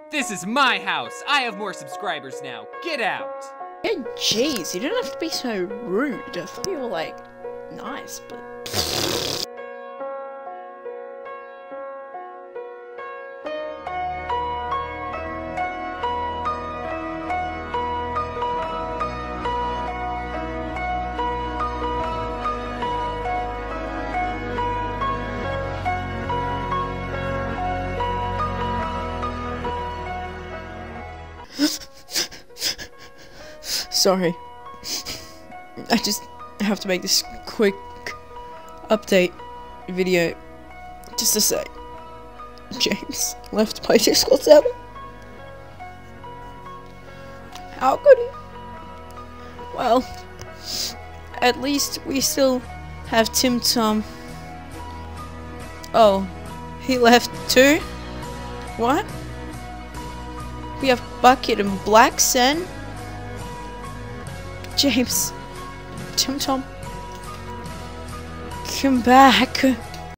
This is my house. I have more subscribers now. Get out. Yeah, jeez, you don't have to be so rude. I thought you were like nice, but. Sorry. I just have to make this quick update video just to say James left my Discord server. How could he? Well, at least we still have Tim Tom. Oh, he left too? What? We have Bucket and Black Sen. James, Tim Tom, come back.